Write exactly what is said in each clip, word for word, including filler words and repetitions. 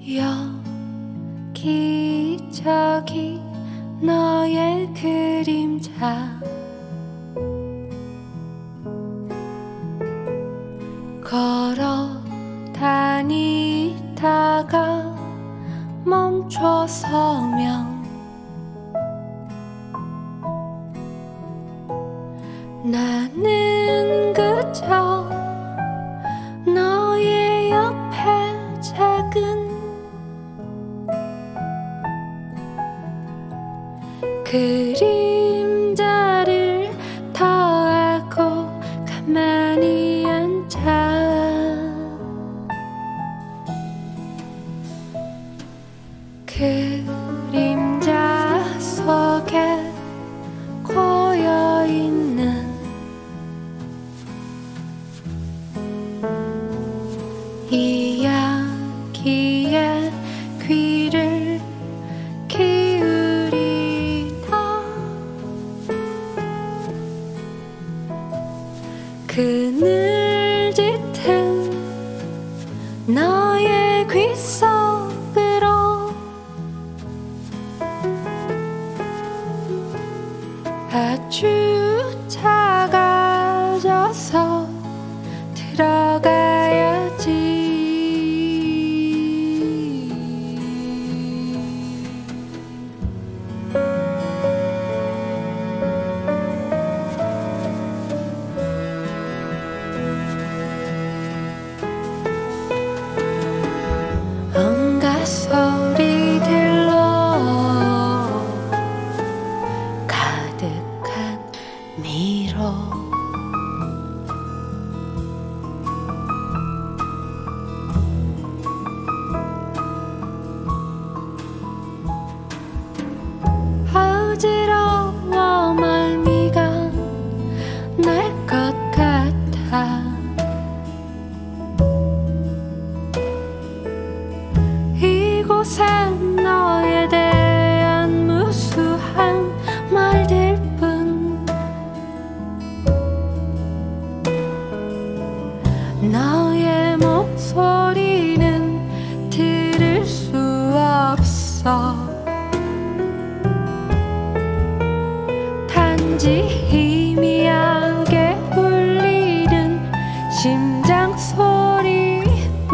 여기저기 너의 그림자 걸어 다니다가 멈춰서면 나는 그저 너의 옆에 작은 그림자를 더하고 가만히 앉아 그림자 속에 고여있는 이야기에 귀를 기울이다 그늘 짙은 너의 귀 속으로 아주 작아져서 들어가야지 온갖 소리들로 가득한 미로 어지러워 멀미가 날 것 같아 이곳엔 너에 대한 무수한 말들뿐 너의 목소리는 들을 수 없어 단지 희미하게 울리는 심장 소리뿐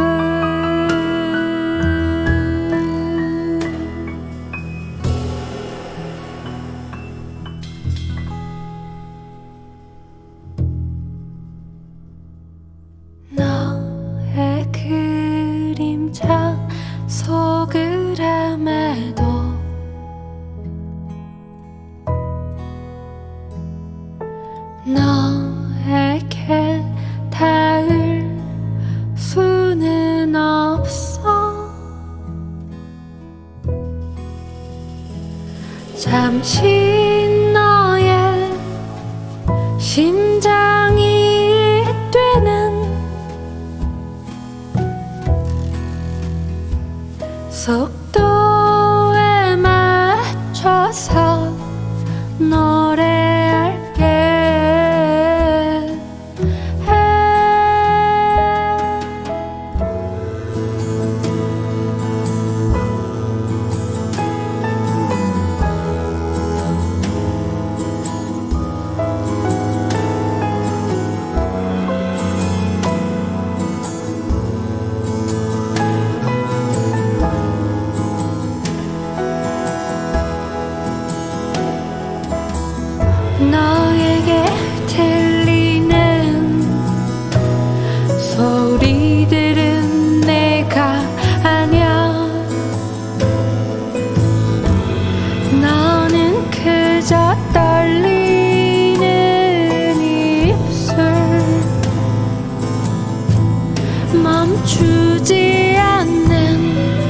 너의 그림자 속을 아마도 너에게 닿을 수는 없어 잠시 너의 심장이 뛰는 속도에 맞춰서 노래할게 너에게 들리는 소리들은 내가 아냐 너는 그저 떨리는 입술 멈추지 않는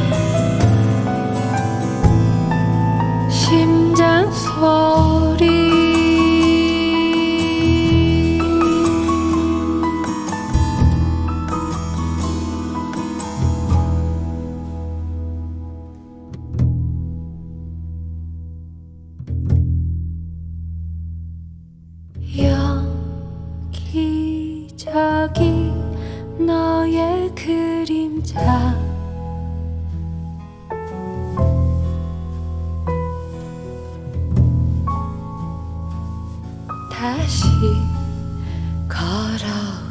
심장 소리 여기저기 너의 그림자 다시 걸어